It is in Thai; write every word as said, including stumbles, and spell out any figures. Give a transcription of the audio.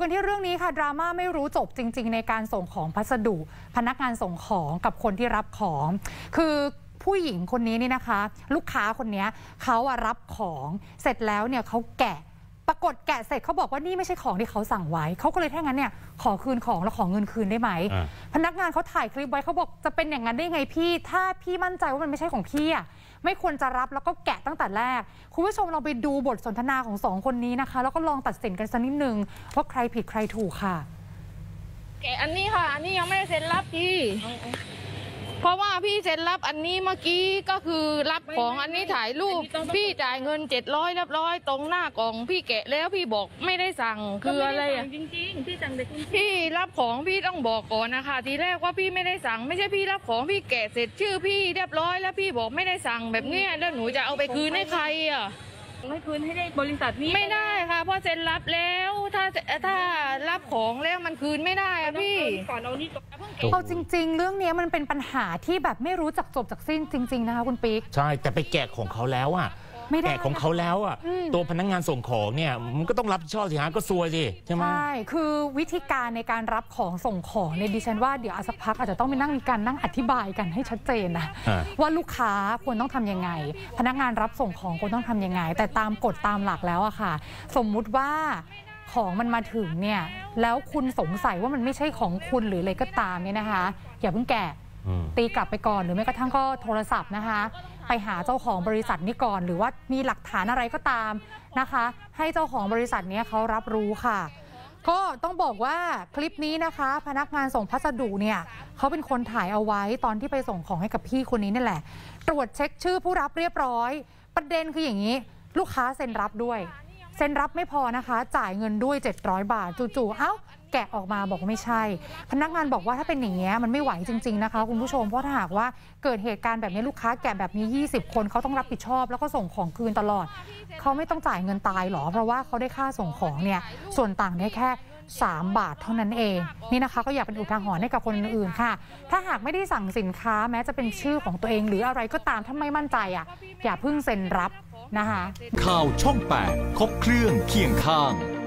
กันที่เรื่องนี้ค่ะดราม่าไม่รู้จบจริงๆในการส่งของพัสดุพนักงานส่งของกับคนที่รับของคือผู้หญิงคนนี้นี่นะคะลูกค้าคนนี้เขารับของเสร็จแล้วเนี่ยเขาแกะปรากฏแกะเสร็จเขาบอกว่านี่ไม่ใช่ของที่เขาสั่งไว้เขาก็เลยถ้างั้นเนี่ยขอคืนของแล้วขอเงินคืนได้ไหมพนักงานเขาถ่ายคลิปไว้เขาบอกจะเป็นอย่างนั้นได้ไงพี่ถ้าพี่มั่นใจว่ามันไม่ใช่ของพี่อ่ะไม่ควรจะรับแล้วก็แกะตั้งแต่แรกคุณผู้ชมเราไปดูบทสนทนาของสองคนนี้นะคะแล้วก็ลองตัดสินกันสักนิดนึงว่าใครผิดใครถูกค่ะแกะอันนี้ค่ะอันนี้ยังไม่ได้เซ็นรับพี่เพราะว่าพี่เซ็นรับอันนี้เมื่อกี้ก็คือรับของอันนี้ถ่ายรูปพี่จ่ายเงินเจ็ดร้อยเรียบร้อยตรงหน้ากล่องพี่แกะแล้วพี่บอกไม่ได้สั่งคืออะไรอ่ะจริงๆพี่สั่งเด็กพี่รับของพี่ต้องบอกก่อนนะคะทีแรกว่าพี่ไม่ได้สั่งไม่ใช่พี่รับของพี่แกะเสร็จชื่อพี่เรียบร้อยแล้วพี่บอกไม่ได้สั่งแบบนี้แล้วหนูจะเอาไปคืนให้ใครอ่ะไม่คืนให้ได้บริษัทนี้ไม่ได้ค่ะเพราะเซ็นรับแล้วถ้าถ้ารับของแล้วมันคืนไม่ได้อะพี่ก่อนเอานี่เอาจริงๆเรื่องนี้มันเป็นปัญหาที่แบบไม่รู้จักจบจากสิ้นจริงๆนะคะคุณปิ๊กใช่แต่ไปแกะของเขาแล้วอ่ะแกะของเขาแล้วอ่ะตัวพนักงานส่งของเนี่ยมันก็ต้องรับผิดชอบสิฮะก็ซวยสิใช่ไหมใช่คือวิธีการในการรับของส่งของในดิฉันว่าเดี๋ยวสักพักอาจจะต้องไปนั่งมีการนั่งอธิบายกันให้ชัดเจนนะว่าลูกค้าควรต้องทำยังไงพนักงานรับส่งของควรต้องทำยังไงแต่ตามกฎตามหลักแล้วอะค่ะสมมุติว่าของมันมาถึงเนี่ยแล้วคุณสงสัยว่ามันไม่ใช่ของคุณหรืออะไรก็ตามเนี่ยนะคะอย่าเพิ่งแกะตีกลับไปก่อนหรือแม้กระทั่งก็โทรศัพท์นะคะไปหาเจ้าของบริษัทนี้ก่อนหรือว่ามีหลักฐานอะไรก็ตามนะคะให้เจ้าของบริษัทนี้เขารับรู้ค่ะก็ต้องบอกว่าคลิปนี้นะคะพนักงานส่งพัสดุเนี่ยเขาเป็นคนถ่ายเอาไว้ตอนที่ไปส่งของให้กับพี่คนนี้นี่แหละตรวจเช็คชื่อผู้รับเรียบร้อยประเด็นคืออย่างนี้ลูกค้าเซ็นรับด้วยเซ็นรับไม่พอนะคะจ่ายเงินด้วยเจ็ดร้อยบาทจู่ๆเอ้าแกะออกมาบอกไม่ใช่พนักงานบอกว่าถ้าเป็นอย่างเงี้ยมันไม่ไหวจริงๆนะคะคุณผู้ชมเพราะถ้าหากว่าเกิดเหตุการณ์แบบนี้ลูกค้าแกะแบบนี้ยี่สิบคนเขาต้องรับผิดชอบแล้วก็ส่งของคืนตลอดเขาไม่ต้องจ่ายเงินตายหรอเพราะว่าเขาได้ค่าส่งของเนี่ยส่วนต่างได้แค่สามบาทเท่านั้นเองนี่นะคะก็อยากเป็นอุทาหรณ์ให้กับคนอื่นๆค่ะถ้าหากไม่ได้สั่งสินค้าแม้จะเป็นชื่อของตัวเองหรืออะไรก็ตามถ้าไม่มั่นใจอ่ะอย่าเพิ่งเซ็นรับนะคะข่าวช่องแปดครบเครื่องเคียงข้าง